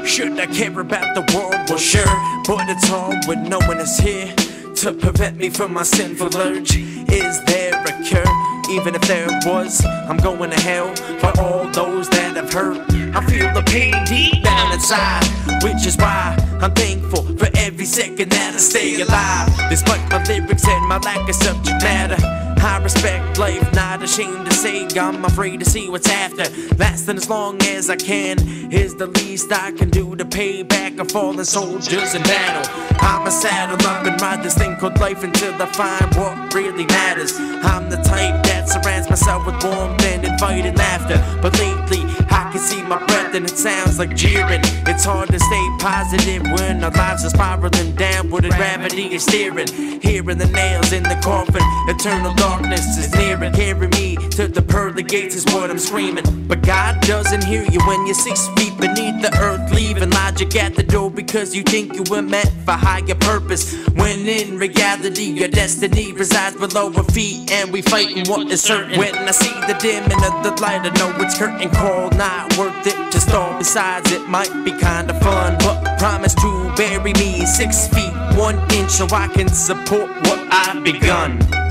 Should I care about the world? Well, sure, but it's hard when no one is here to prevent me from my sinful urge. Is there a cure? Even if there was, I'm going to hell for all those that I've hurt. I feel the pain deep down inside, which is why I'm thankful for every second that I stay alive. Despite my lyrics and my lack of subject matter, I respect life, not ashamed to say I'm afraid to see what's after. Lasting as long as I can is the least I can do to pay back a fallen soldiers in battle. I'ma saddle up and ride this thing called life until I find what really matters. I'm the type that surrounds myself with warmth and inviting laughter, but lately I can see my breath and it sounds like jeering. It's hard to stay positive when our lives are spiraling downward and gravity is steering. Hearing the nails in the coffin, eternal darkness is nearing. Carry me to the pearly gates is what I'm screaming. But God doesn't hear you when you're 6 feet beneath the earth, leaving logic at the door because you think you were meant for higher purpose, when in reality your destiny resides below our feet and we fighting what is certain. When I see the dimming of the light, I know it's curtain call, not worth it to stall. Besides, it might be kinda fun, but promise to bury me 6 feet 1 inch so I can support what I've begun.